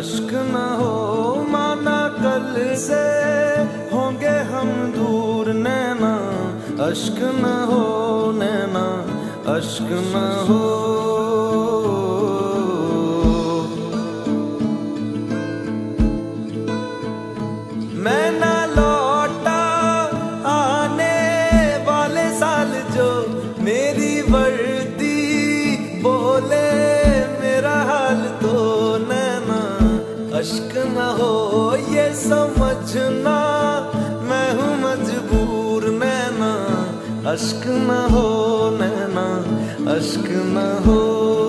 अश्क न हो माना कल से होंगे हम दूर नैना, अश्क न हो नैना, अश्क न हो। मैं ना लौटा आने वाले साल जो मेरी वर्दी बोले मेरा हाल तो नैना, अश्क न हो ये समझना मैं हूँ मजबूर नैना, अश्क न हो नैना, अश्क न हो।